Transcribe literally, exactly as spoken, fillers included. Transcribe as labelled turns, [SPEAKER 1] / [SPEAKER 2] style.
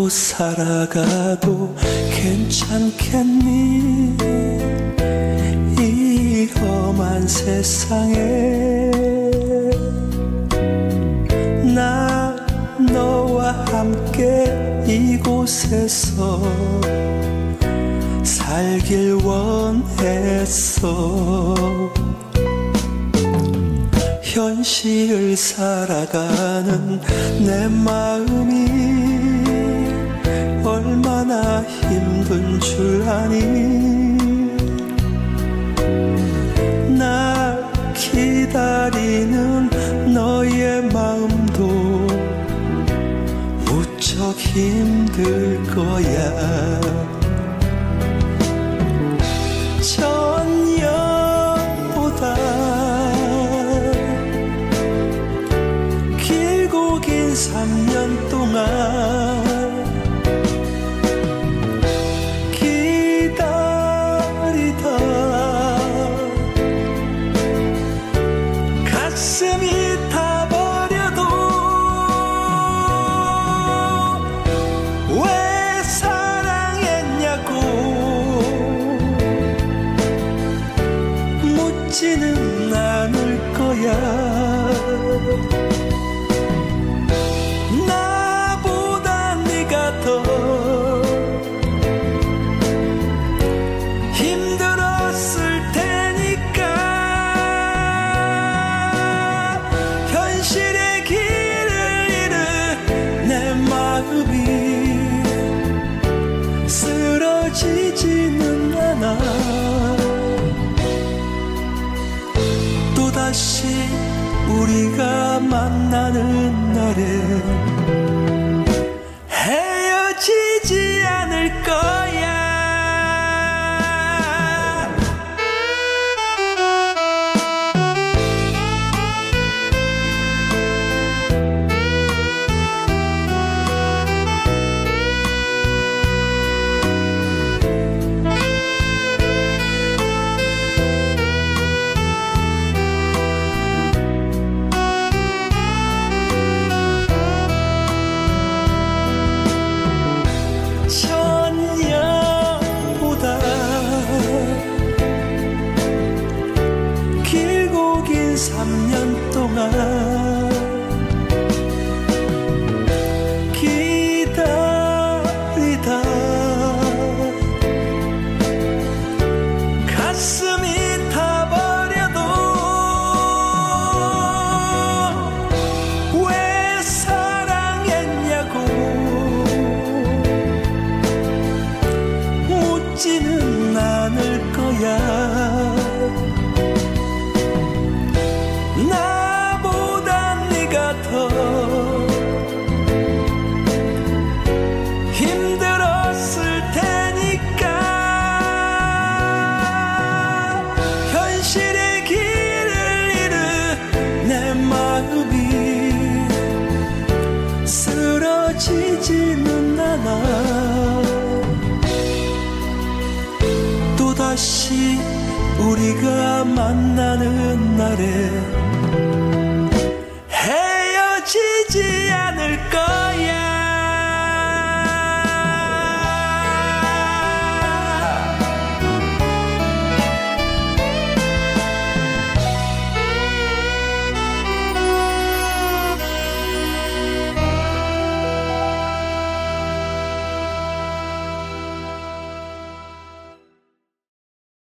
[SPEAKER 1] 잊고 살아가도 괜찮겠니? 이 험한 세상에 나 너와 함께 이곳에서 살길 원했어. 현실을 살아가는 내 마음이 얼마나 힘든 줄 아니? 날 기다리는 너의 마음도 무척 힘들 거야. 천년보다 길고 긴 삼 년 동안 기다리다 가슴이 타버려도 왜 사랑했냐고 묻지는 않을 거야. 나보다 네가 더 힘들었을 테니까 현실의 길을 잃은 내 마음이 쓰러지지는 않아. 또다시 우리가 만나는 날에 헤어지지 않을 거야. 천년보다 길고 긴 삼 년 동안 기다리다 가슴이 타버려도 왜 사랑했냐고 묻지는 않을 거야. 나보다 네가 더 힘들었을 테니까 현실의 길을 잃은 내 마음이 쓰러지지는 않아. 또다시 우리가 만나는 날에